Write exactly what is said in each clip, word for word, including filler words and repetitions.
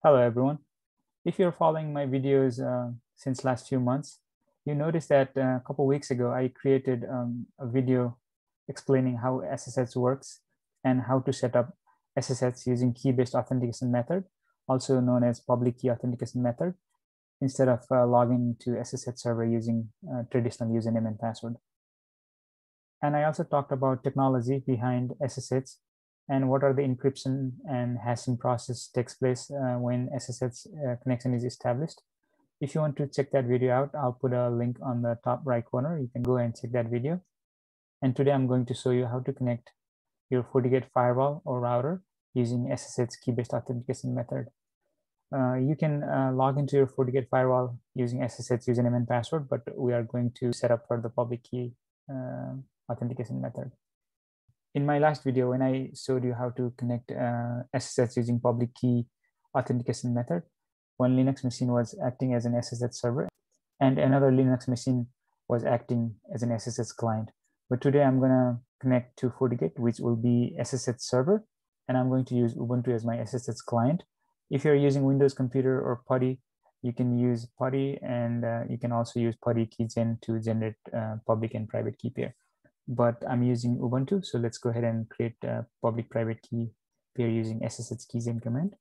Hello, everyone. If you're following my videos uh, since last few months, you noticed that uh, a couple weeks ago, I created um, a video explaining how S S H works and how to set up S S H using key-based authentication method, also known as public key authentication method, instead of uh, logging to S S H server using uh, traditional username and password. And I also talked about technology behind S S H and what are the encryption and hashing process takes place uh, when S S H uh, connection is established. If you want to check that video out, I'll put a link on the top right corner. You can go and check that video. And today I'm going to show you how to connect your FortiGate firewall or router using S S H key-based authentication method. Uh, you can uh, log into your FortiGate firewall using S S H username and password, but we are going to set up for the public key uh, authentication method. In my last video, when I showed you how to connect uh, S S H using public key authentication method, one Linux machine was acting as an S S H server and another Linux machine was acting as an S S H client. But today I'm going to connect to FortiGate, which will be S S H server, and I'm going to use Ubuntu as my S S H client. If you're using Windows computer or PuTTY, you can use PuTTY, and uh, you can also use PuTTY keygen to generate uh, public and private key pair. But I'm using Ubuntu, so let's go ahead and create a public private key pair using S S H keygen command.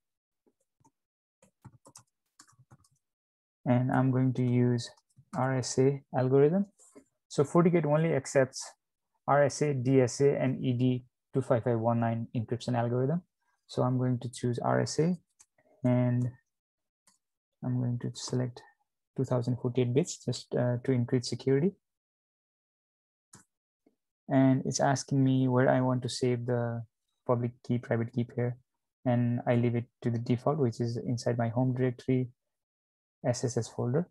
And I'm going to use R S A algorithm. So FortiGate only accepts R S A, D S A, and E D two five five one nine encryption algorithm. So I'm going to choose R S A, and I'm going to select two thousand forty-eight bits just uh, to increase security. And it's asking me where I want to save the public key private key pair, and I leave it to the default, which is inside my home directory S S H folder.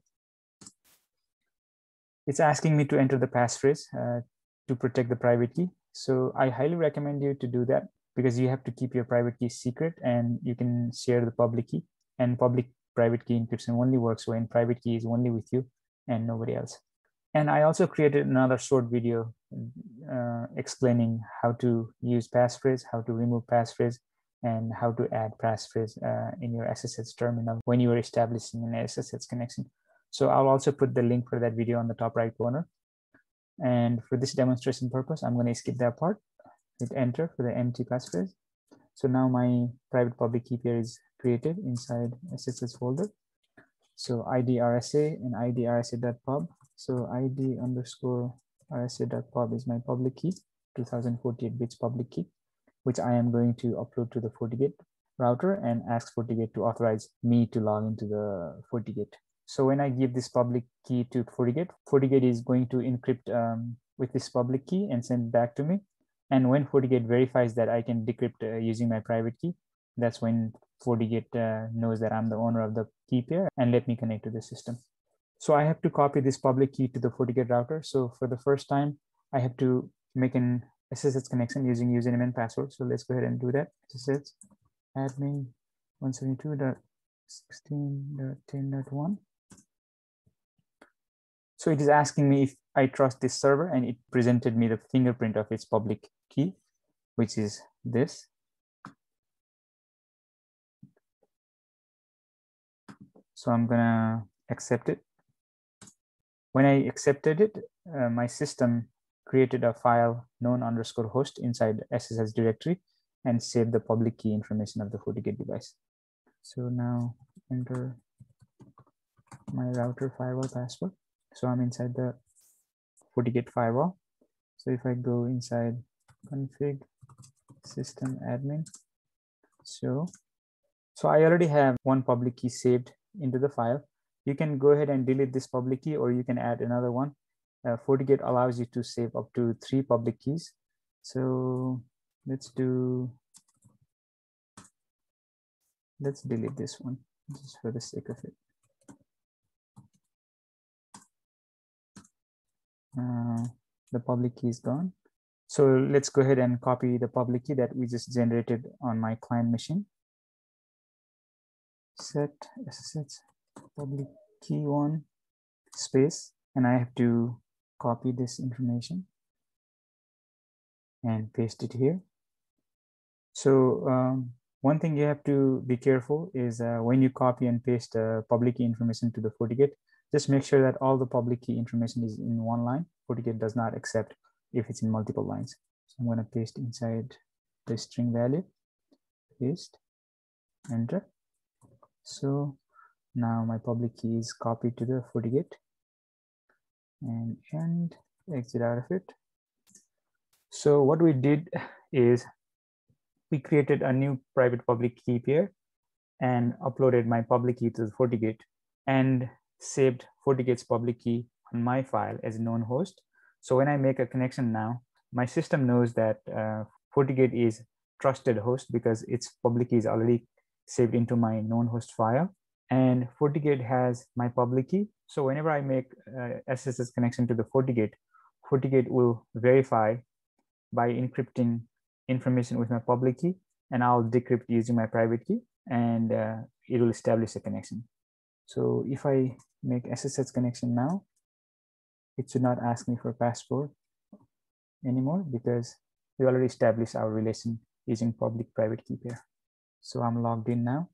It's asking me to enter the passphrase uh, to protect the private key. So I highly recommend you to do that because you have to keep your private key secret, and you can share the public key, and public private key encryption only works when private key is only with you and nobody else. And I also created another short video uh, explaining how to use passphrase, how to remove passphrase, and how to add passphrase uh, in your S S H terminal when you are establishing an S S H connection. So I'll also put the link for that video on the top right corner. And for this demonstration purpose, I'm going to skip that part. Hit enter for the empty passphrase. So now my private public key pair is created inside S S H folder. So I D R S A and I D R S A.pub. So I D underscore R S A.pub is my public key, two thousand forty-eight bits public key, which I am going to upload to the FortiGate router and ask FortiGate to authorize me to log into the FortiGate. So when I give this public key to FortiGate, FortiGate is going to encrypt um, with this public key and send it back to me. And when FortiGate verifies that I can decrypt uh, using my private key, that's when FortiGate uh, knows that I'm the owner of the key pair and let me connect to the system. So I have to copy this public key to the FortiGate router. So for the first time, I have to make an S S H connection using username and password. So let's go ahead and do that. S S H admin one seventy-two dot sixteen dot ten dot one. So it is asking me if I trust this server, and it presented me the fingerprint of its public key, which is this. So I'm gonna accept it. When I accepted it, uh, my system created a file known underscore host inside S S H directory and saved the public key information of the FortiGate device. So now enter my router firewall password. So I'm inside the FortiGate firewall. So if I go inside config system admin, so, so I already have one public key saved into the file. You can go ahead and delete this public key, or you can add another one. Uh, FortiGate allows you to save up to three public keys. So let's do, let's delete this one just for the sake of it. Uh, the public key is gone. So let's go ahead and copy the public key that we just generated on my client machine. Set S S H public key one space, and I have to copy this information and paste it here. So um, One thing you have to be careful is uh, when you copy and paste uh, public key information to the FortiGate, just make sure that all the public key information is in one line. FortiGate does not accept if it's in multiple lines. So I'm going to paste inside the string value, paste, enter. So now my public key is copied to the FortiGate, and, and exit out of it. So what we did is we created a new private public key pair and uploaded my public key to the FortiGate and saved FortiGate's public key on my file as a known host. So when I make a connection now, my system knows that uh, FortiGate is trusted host because its public key is already saved into my known host file, and FortiGate has my public key. So whenever I make uh, S S H connection to the FortiGate, FortiGate will verify by encrypting information with my public key, and I'll decrypt using my private key, and uh, it will establish a connection. So if I make S S H connection now, it should not ask me for password anymore because we already established our relation using public private key pair. So I'm logged in now,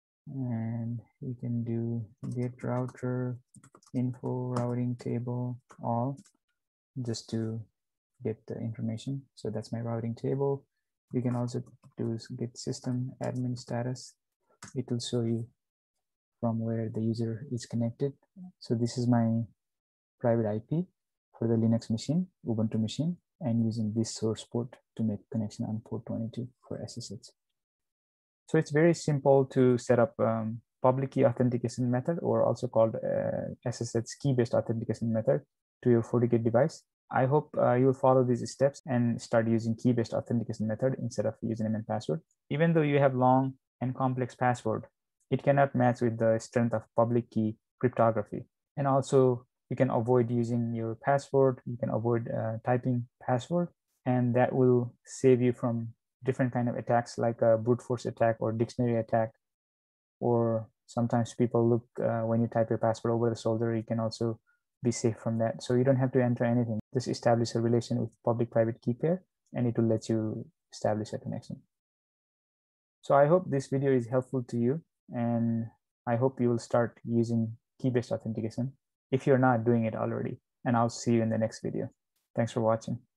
and we can do get router info routing table all just to get the information. So that's my routing table. You can also do get system admin status. It will show you from where the user is connected. So this is my private I P for the Linux machine, Ubuntu machine, and using this source port to make connection on port twenty-two for S S H. So it's very simple to set up um, public key authentication method, or also called uh, S S H key-based authentication method, to your FortiGate device. I hope uh, you will follow these steps and start using key-based authentication method instead of username and password. Even though you have long and complex password, it cannot match with the strength of public key cryptography. And also you can avoid using your password, you can avoid uh, typing password, and that will save you from different kind of attacks like a brute force attack or dictionary attack, or sometimes people look uh, when you type your password over the shoulder. You can also be safe from that. So you don't have to enter anything. Just establish a relation with public-private key pair, and it will let you establish a connection. So I hope this video is helpful to you, and I hope you will start using key-based authentication if you're not doing it already. And I'll see you in the next video. Thanks for watching.